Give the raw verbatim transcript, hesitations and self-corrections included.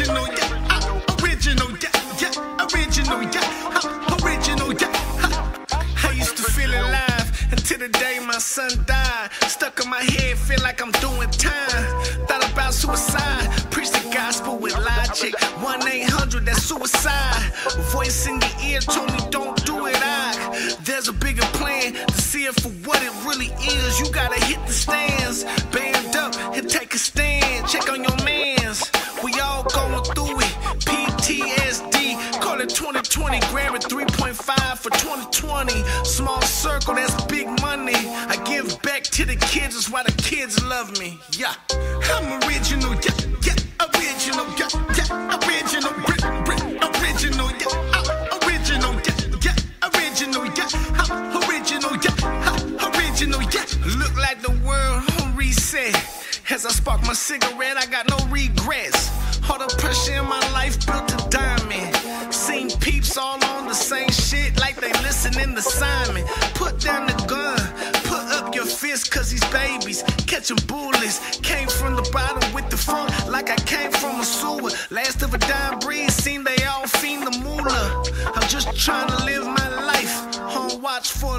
original, yeah, I'm original, yeah, yeah, original, yeah, I'm original, yeah. I used to feel alive until the day my son died. Stuck in my head, feel like I'm doing time. Thought about suicide, preach the gospel with logic. one eight hundred, that's suicide. Voice in your ear told me don't do it. I, there's a bigger plan to see it for what it really is. You gotta hit the stands, band up and take a stand. Check on your mans, we all going through it. P T S D, call it twenty twenty, grab it three point five for twenty twenty. Small circle, that's big money. I give back to the kids, that's why the kids love me. Yeah, I'm original, yeah, yeah, original, yeah, yeah, original, Brit, Brit, original, yeah, I'm original, yeah, yeah, original, yeah, I'm original, yeah, I'm original, yeah. Look like the world on reset. As I spark my cigarette, I got no regrets. All the pressure in my life built a diamond. Seen peeps all on the same shit like they listening to Simon. Put down the gun, put up your fist, cause these babies catching bullets. Came from the bottom with the front like I came from a sewer. Last of a dying breed, seem they all fiend the moolah. I'm just trying to live my life, on watch for